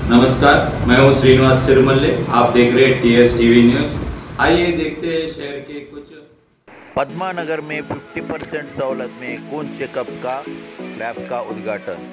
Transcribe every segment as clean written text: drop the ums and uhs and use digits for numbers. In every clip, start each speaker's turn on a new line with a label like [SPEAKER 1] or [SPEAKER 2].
[SPEAKER 1] नमस्कार, मैं हूं श्रीनिवास सिरमल्ले। आप देख रहे हैं TS टीवी न्यूज। आइए देखते हैं शहर के कुछ।
[SPEAKER 2] पद्मा नगर में 50% सहूलत में खून चेकअप का लैब का उद्घाटन।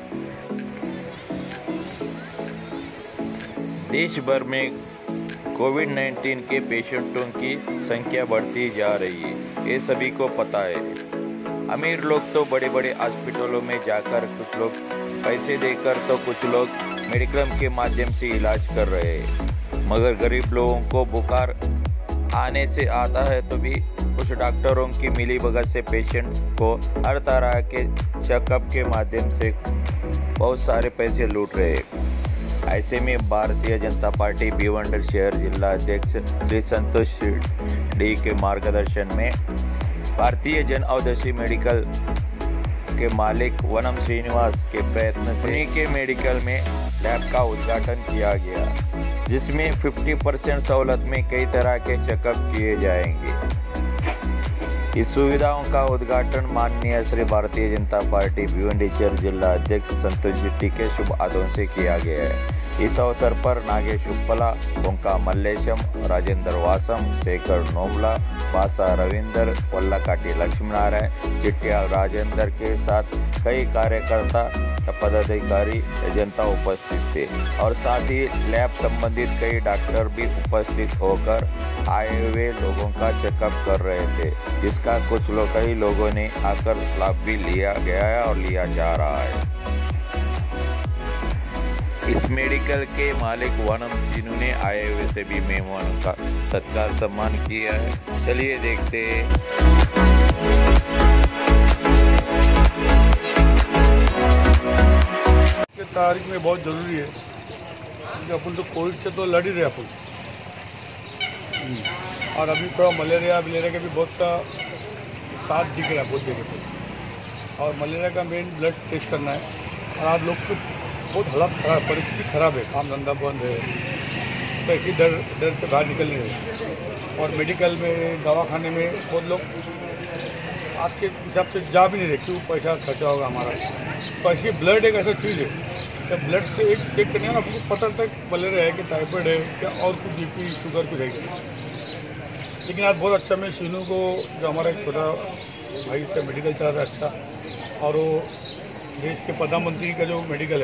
[SPEAKER 2] देश भर में कोविड-19 के पेशेंटों की संख्या बढ़ती जा रही है, ये सभी को पता है। अमीर लोग तो बड़े बड़े हॉस्पिटलों में जाकर, कुछ लोग पैसे देकर तो कुछ लोग मेडिक्लेम के माध्यम से इलाज कर रहे हैं, मगर गरीब लोगों को बुखार आने से आता है तो भी कुछ डॉक्टरों की मिलीभगत से पेशेंट को हर तरह के चेकअप के माध्यम से बहुत सारे पैसे लूट रहे हैं। ऐसे में भारतीय जनता पार्टी भिवंडी शहर जिला अध्यक्ष श्री संतोष डी के मार्गदर्शन में भारतीय जन औषधि मेडिकल के मालिक वनम श्रीनिवास के प्रयत्न से उन्हीं के मेडिकल में लैब का उद्घाटन किया गया, जिसमें 50% सहूलत में कई तरह के चेकअप किए जाएंगे। इस सुविधाओं का उद्घाटन माननीय श्री भारतीय जनता पार्टी भिवंडी शहर जिला अध्यक्ष संतोष शेट्टी के शुभ हाथों से किया गया है। इस अवसर पर नागेश उपला, ओंका मल्लेशम, राजेंद्र वासम, शेखर नोमला, बासा रविंदर, वल्लाकाटी लक्ष्मीनारायण, चिट्टियाल राजेंद्र के साथ कई कार्यकर्ता, पदाधिकारी, जनता उपस्थित थे और साथ ही लैब संबंधित कई डॉक्टर भी उपस्थित होकर आए हुए लोगों का चेकअप कर रहे थे, जिसका कई लोगों ने आकर लाभ भी लिया गया है और लिया जा रहा है। इस मेडिकल के मालिक वनम सीनू ने आए हुए सभी मेहमानों का सत्कार सम्मान किया है। चलिए देखते हैं।
[SPEAKER 3] तारीख में बहुत ज़रूरी है क्योंकि अपन तो कोविड से तो लड़ ही रहे अपन, और अभी थोड़ा मलेरिया का भी बहुत सा साथ दिख रहा है बहुत जगह पे, और मलेरिया का मेन ब्लड टेस्ट करना है। और आज लोग को बहुत हालात खराब, परिस्थिति खराब है, काम धंधा बंद है, तो इसी डर से बाहर निकल नहीं रहे। और मेडिकल में, दवाखाने में बहुत लोग आज के हिसाब से जा भी नहीं रहे, क्यों पैसा खर्चा होगा हमारा। तो ऐसी ब्लड एक ऐसा चीज़ है, जब ब्लड से एक चेक करने में आपको पता चलता है मलेरिया है कि टाइफाइड है या और कुछ BP शुगर कुछ है। लेकिन आज बहुत अच्छा, मैं सीनू को, जो हमारा एक छोटा भाई से मेडिकल चला था अच्छा, और वो देश के प्रधानमंत्री का जो मेडिकल है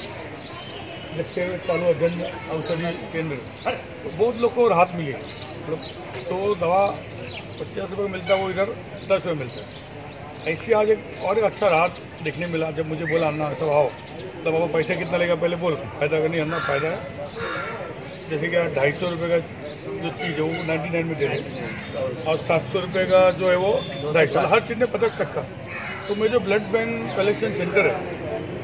[SPEAKER 3] जिसके चालू जन औषधि केंद्र, तो बहुत लोग को राहत मिली है। तो दवा 50 रुपये मिलता है, वो इधर 10 रुपये मिलता है। ऐसी आज एक अच्छा राहत देखने मिला। जब मुझे बोला अन्ना ऐसा आओ, तो बाबा पैसा कितना लेगा पहले बोल, फायदा का नहीं, अन्ना फायदा है। जैसे कि 250 रुपये का जो चीज़ है वो 99 में दे रहे, और 700 रुपये का जो है वो 250, हर चीज़ में 50%। तो मैं जो ब्लड बैंक कलेक्शन सेंटर है,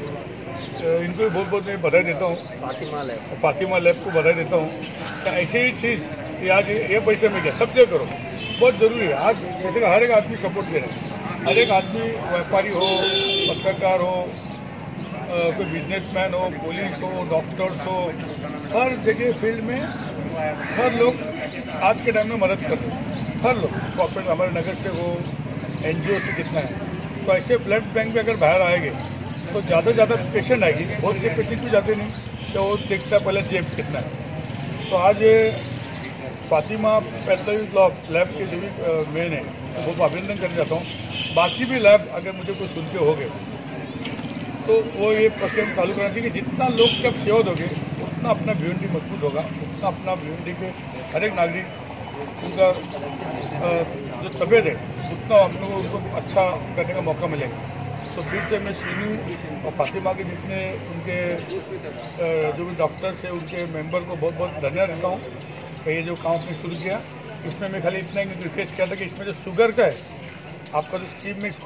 [SPEAKER 3] इनको भी बहुत मैं बधाई देता हूँ, फातिमा लैब को बधाई देता हूँ। तो ऐसी ही चीज़ कि आज ये पैसे में क्या सब जगह करो, बहुत ज़रूरी है। आज जैसे हर एक आदमी सपोर्ट दे रहा है, हर एक आदमी, व्यापारी हो, पत्रकार हो, कोई बिजनेसमैन हो, पुलिस हो, डॉक्टर्स हो, हर जगह फील्ड में हर लोग आज के टाइम में मदद करते हैं। हर लोग कॉर्पोरेट, हमारे नगर से हो, NGO से कितना है। तो ऐसे ब्लड बैंक में अगर बाहर आएंगे तो ज़्यादा पेशेंट आएगी। बहुत से पेशेंट भी जाते नहीं, तो वो देखता पहले जेब कितना है। तो आज फातिमा पैथोलॉजी ब्लॉक लैब के जो भी मेन है, तो बहुत अभिनंदन करना चाहता हूँ। बाकी भी लैब अगर मुझे कोई सुन के हो गए तो वो ये प्रक्रिया चालू करना चाहिए कि जितना लोग जब सेवा दोगे उतना अपना भिवंडी मजबूत होगा, उतना अपना भिवंडी के हर एक नागरिक उनका जो तबीयत है उतना हम लोग उनको अच्छा करने का मौका मिलेगा। तो फिर से मैं सीनू और फातिमा के जितने उनके जो भी डॉक्टर्स हैं, उनके मेंबर को बहुत बहुत धन्यवाद देता हूँ कि ये जो काम आपने शुरू किया। इसमें मैं खाली इतना ही रिक्वेस्ट किया था कि इसमें जो शुगर का है, आपका जो स्कीम में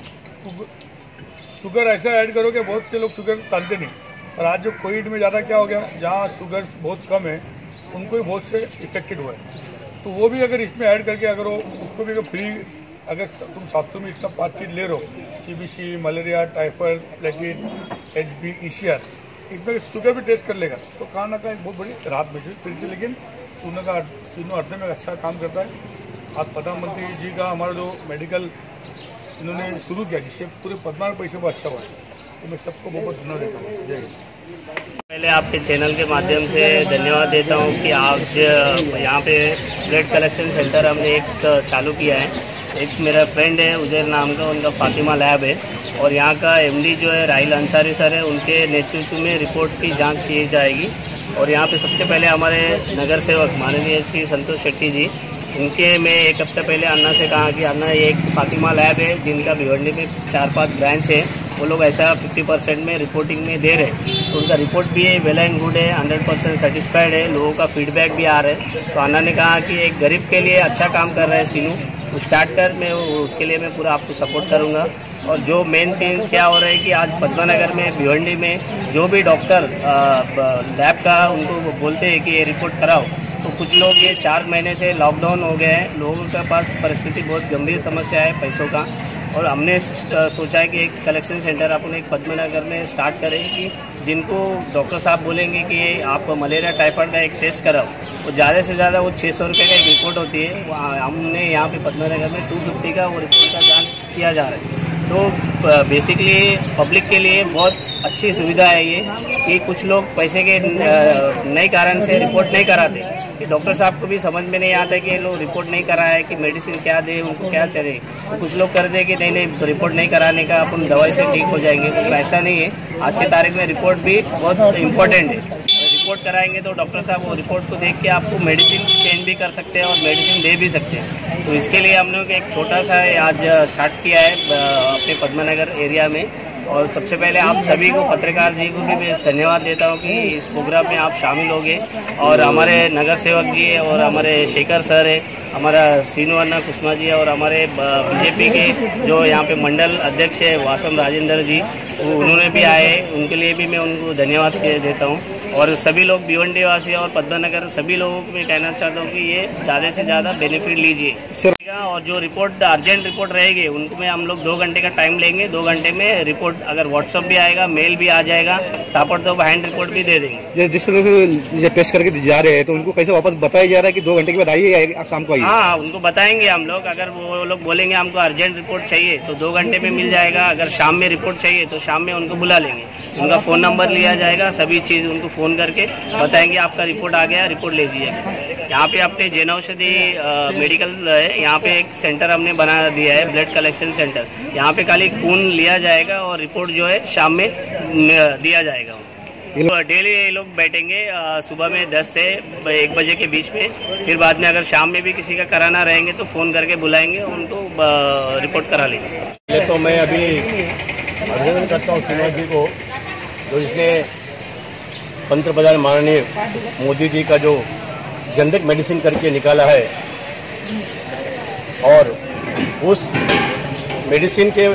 [SPEAKER 3] शुगर ऐसा ऐड करो कि बहुत से लोग शुगर जानते नहीं। और आज जो कोविड में ज़्यादा क्या हो गया, जहाँ शुगर बहुत कम है उनको भी बहुत से इफेक्टेड हुआ है। तो वो भी अगर इसमें ऐड करके अगर उसको भी अगर फ्री, अगर तुम 700 में इतना 5 चीज़ ले रहे हो, CBC, malaria, typhoid, platelet, HB, ECR, इसमें शुगर भी टेस्ट कर लेगा तो कहाँ ना कहीं बहुत बड़ी राहत मिल फिर से। लेकिन सीनू हटने में अच्छा काम करता है। आज प्रधानमंत्री जी का हमारा जो मेडिकल इन्होंने शुरू किया, जिससे पूरे पद्मा पैसे को अच्छा हुआ है, तो मैं सबको बहुत धन्यवाद देता हूँ। जय हिंद।
[SPEAKER 4] पहले आपके चैनल के माध्यम से धन्यवाद देता हूँ कि आज यहाँ पे ब्लड कलेक्शन सेंटर हमने एक चालू किया है। एक मेरा फ्रेंड है उजैर नाम का, उनका फातिमा लैब है और यहाँ का एमडी जो है राहिल अंसारी सर है, उनके नेतृत्व में रिपोर्ट की जांच की जाएगी। और यहाँ पे सबसे पहले हमारे नगर सेवक माननीय श्री संतोष शेट्टी जी, उनके मैं एक हफ्ते पहले अन्ना से कहा कि अन्ना एक फातिमा लैब है जिनका भिवंडी में 4-5 ब्रांच है, वो लोग ऐसा 50% में रिपोर्टिंग में दे रहे हैं, तो उनका रिपोर्ट भी है वेल एंड गुड है, 100% सेटिस्फाइड है, लोगों का फीडबैक भी आ रहा है। तो अन्ना ने कहा कि एक गरीब के लिए अच्छा काम कर रहा है सीनू, वो स्टार्ट कर, मैं उसके लिए मैं पूरा आपको सपोर्ट करूँगा। और जो मेन थिंग क्या हो रहा है कि आज पद्मानगर में भिवंडी में जो भी डॉक्टर लैब का उनको बोलते हैं कि ये रिपोर्ट कराओ, तो कुछ लोग ये 4 महीने से लॉकडाउन हो गए हैं, लोगों के पास परिस्थिति बहुत गंभीर समस्या है पैसों का, और हमने सोचा है कि एक कलेक्शन सेंटर अपन एक पद्मनगर में स्टार्ट करें कि जिनको डॉक्टर साहब बोलेंगे कि आप मलेरिया टाइफाइड का एक टेस्ट कराओ, तो ज़्यादा से ज़्यादा वो 600 रुपये का एक रिपोर्ट होती है, हमने यहाँ पे पद्मनगर में 250 का वो रिपोर्ट का जांच किया जा रहा है। तो बेसिकली पब्लिक के लिए बहुत अच्छी सुविधा है ये कि कुछ लोग पैसे के नए कारण से रिपोर्ट नहीं कराते, कि डॉक्टर साहब को भी समझ में नहीं आता कि ये लोग रिपोर्ट नहीं करा है कि मेडिसिन क्या दे, उनको क्या चले, तो कुछ लोग कर दे कि नहीं रिपोर्ट नहीं कराने का अपन दवाई से ठीक हो जाएंगे, तो ऐसा नहीं है। आज के तारीख में रिपोर्ट भी बहुत इम्पोर्टेंट है, रिपोर्ट कराएंगे तो डॉक्टर साहब वो रिपोर्ट को देख के आपको मेडिसिन चेंज भी कर सकते हैं और मेडिसिन दे भी सकते हैं। तो इसके लिए हमने एक छोटा सा आज स्टार्ट किया है अपने पद्मनगर एरिया में। और सबसे पहले आप सभी को, पत्रकार जी को भी मैं धन्यवाद देता हूं कि इस प्रोग्राम में आप शामिल हो गए, और हमारे नगर सेवक जी और हमारे शेखर सर है, हमारा सीनू अन्ना कुसमा जी और हमारे बीजेपी के जो यहाँ पे मंडल अध्यक्ष है वासम राजेंद्र जी, उन्होंने भी आए, उनके लिए भी मैं उनको धन्यवाद देता हूँ। और सभी लोग भिवंडी वासी और पद्मनगर सभी लोगों को मैं कहना चाहता हूँ कि ये ज़्यादा से ज़्यादा बेनिफिट लीजिए। और जो रिपोर्ट अर्जेंट रिपोर्ट रहेगी उनको में हम लोग 2 घंटे का टाइम लेंगे, 2 घंटे में रिपोर्ट अगर व्हाट्सअप भी आएगा, मेल भी आ जाएगा, तापड़ तो हैंड रिपोर्ट भी दे देंगे।
[SPEAKER 5] जिस तरह से टेस्ट करके जा रहे हैं तो उनको कैसे वापस बताया जा रहा है कि 2 घंटे के बाद आइए, शाम को आइए?
[SPEAKER 4] हाँ, उनको बताएंगे हम लोग, अगर वो लोग बोलेंगे हमको अर्जेंट रिपोर्ट चाहिए तो 2 घंटे में मिल जाएगा, अगर शाम में रिपोर्ट चाहिए तो शाम में उनको बुला लेंगे, उनका फ़ोन नंबर लिया जाएगा, सभी चीज़ उनको फ़ोन करके बताएंगे आपका रिपोर्ट आ गया, रिपोर्ट ले जाइएगा। यहाँ पे अपने जन औषधि मेडिकल है, यहाँ पे एक सेंटर हमने बना दिया है, ब्लड कलेक्शन सेंटर। यहाँ पे खाली खून लिया जाएगा और रिपोर्ट जो है शाम में दिया जाएगा। डेली ये लोग बैठेंगे सुबह में 10 से 1 बजे के बीच में, फिर बाद में अगर शाम में भी किसी का कराना रहेंगे तो फ़ोन करके बुलाएंगे, उनको रिपोर्ट करा लेंगे।
[SPEAKER 3] तो मैं अभी अभिनंदन करता हूँ श्रीनिवास जी को, जो इसने पंतप्रधान माननीय मोदी जी का जो जनरिक मेडिसिन करके निकाला है, और उस मेडिसिन के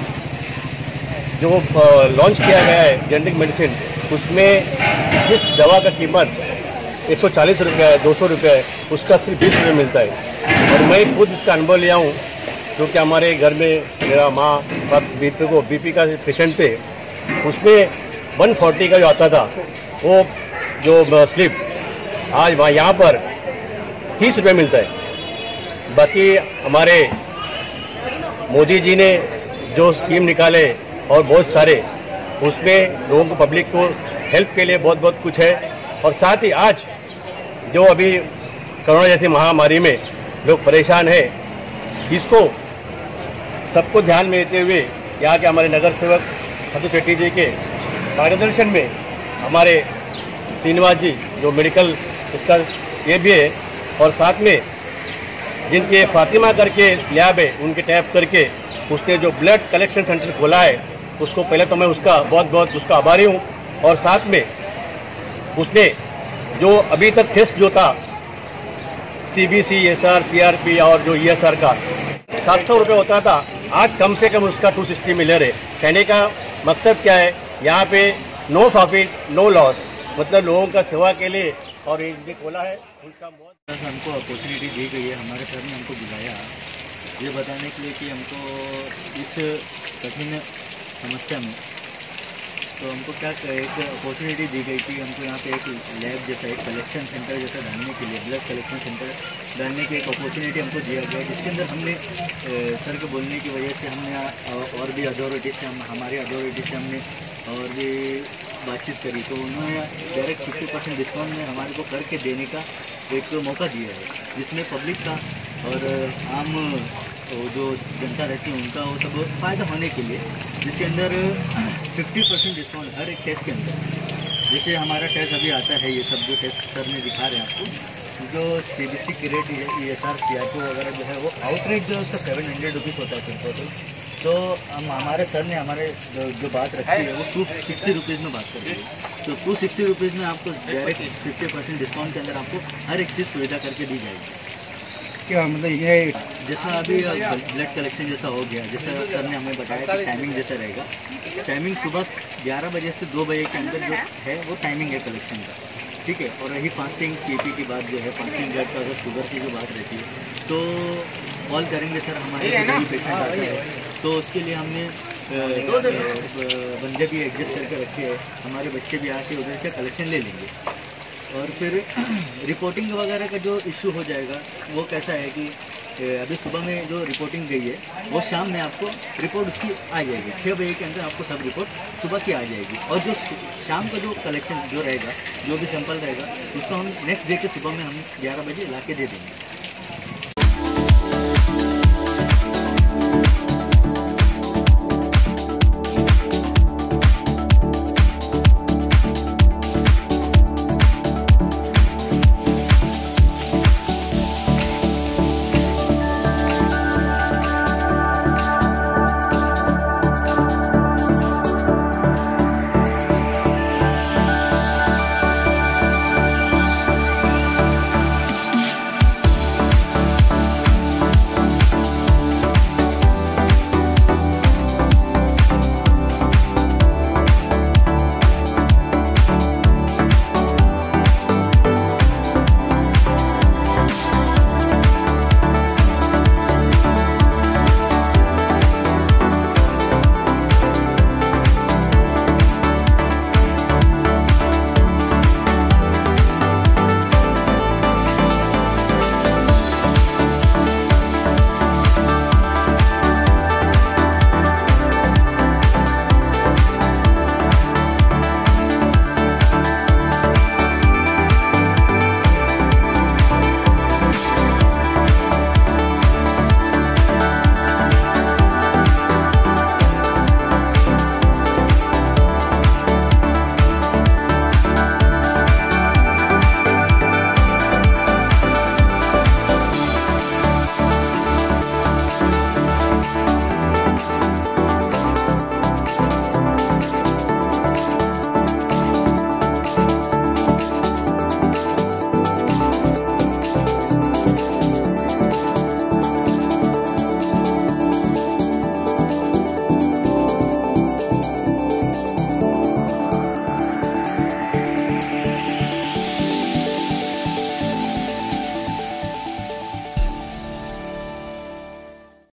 [SPEAKER 3] जो लॉन्च किया गया है जनरिक मेडिसिन, उसमें जिस दवा का कीमत 140 रुपये है, 200 रुपये है, उसका सिर्फ 20 रुपये मिलता है। और मैं खुद इसका अनुभव लिया हूँ, क्योंकि हमारे घर में मेरा माँ बीपी का पेशेंट थे, उसमें 140 का जो आता था वो जो स्लिप आज वहाँ यहाँ पर 30 रुपये मिलता है। बाकी हमारे मोदी जी ने जो स्कीम निकाले और बहुत सारे, उसमें लोगों को, पब्लिक को हेल्प के लिए बहुत बहुत कुछ है। और साथ ही आज जो अभी कोरोना जैसी महामारी में लोग परेशान हैं, इसको सबको ध्यान में लेते हुए यहाँ के हमारे नगर सेवक संतोष शेट्टी जी के मार्गदर्शन में हमारे श्रीनिवास जी जो मेडिकल इसका ये भी है, और साथ में जिनके फातिमा करके लैब है उनके टैप करके उसने जो ब्लड कलेक्शन सेंटर खोला है, उसको पहले तो मैं उसका बहुत बहुत उसका आभारी हूँ। और साथ में उसने जो अभी तक टेस्ट जो था CBC, SR, CRP और जो ESR का 700 रुपये होता था, आज कम से कम उसका 260 में ले रहे। कहने का मकसद क्या है, यहाँ पे नो प्रॉफिट नो लॉस, मतलब लोगों का सेवा के लिए और ये खोला है, उनका बहुत
[SPEAKER 6] हमको अपॉर्चुनिटी दी गई है। हमारे सर ने हमको बुलाया ये बताने के लिए कि हमको इस कठिन समस्या में, तो हमको क्या एक अपॉर्चुनिटी दी गई कि हमको यहाँ पे एक लैब जैसा, एक कलेक्शन सेंटर जैसा डालने के लिए, ब्लड कलेक्शन सेंटर डालने की एक अपॉर्चुनिटी हमको दिया गया, जिसके अंदर हमने सर के बोलने की वजह से हमने और भी अथॉरिटी से, हमारी अथॉरिटी से हमने और भी बातचीत करी तो उन्होंने डायरेक्ट 50% डिस्काउंट में हमारे को करके देने का एक मौका दिया है, जिसमें पब्लिक का और आम जो जनता रहती है उनका वो सब फ़ायदा होने के लिए, जिसके अंदर 50% डिस्काउंट हर एक टेस्ट के अंदर। जैसे हमारा टेस्ट अभी आता है, ये सब जो टेस्ट सर ने दिखा रहे हैं आपको, जो CBC क्रेडिट ESR CRP वगैरह जो है वो आउटरेट जो है उसका 700 रुपीज़ होता है टोटल। तो हम हमारे सर ने हमारे जो बात रखी है वो 260 रुपीज़ में बात कर रही है। तो 260 रुपीज़ में आपको डायरेक्ट 50% डिस्काउंट के अंदर आपको हर एक चीज़ सुविधा करके दी जाएगी।
[SPEAKER 5] क्या मतलब ये
[SPEAKER 6] जैसा अभी ब्लड कलेक्शन जैसा हो गया, जैसा सर ने हमें बताया कि टाइमिंग जैसा रहेगा, टाइमिंग सुबह 11 बजे से 2 बजे के अंदर जो है वो टाइमिंग है कलेक्शन का, ठीक है। और रही फास्टिंग PP की बात जो है, फास्टिंग ब्लड का अगर शुगर की जो बात रहती है तो कॉल करेंगे सर हमारे पेशेंट आता है तो उसके लिए हमने बंदे भी एडजस्ट करके रखे हैं, हमारे बच्चे भी आके उधर से कलेक्शन ले लेंगे। और फिर रिपोर्टिंग वगैरह का जो इशू हो जाएगा वो कैसा है कि अभी सुबह में जो रिपोर्टिंग गई है वो शाम में आपको रिपोर्ट उसकी आ जाएगी, 6 बजे के अंदर आपको सब रिपोर्ट सुबह की आ जाएगी। और जो शाम का जो कलेक्शन जो रहेगा, जो भी सैंपल रहेगा उसको हम नेक्स्ट डे के सुबह में हम 11 बजे ला के दे देंगे।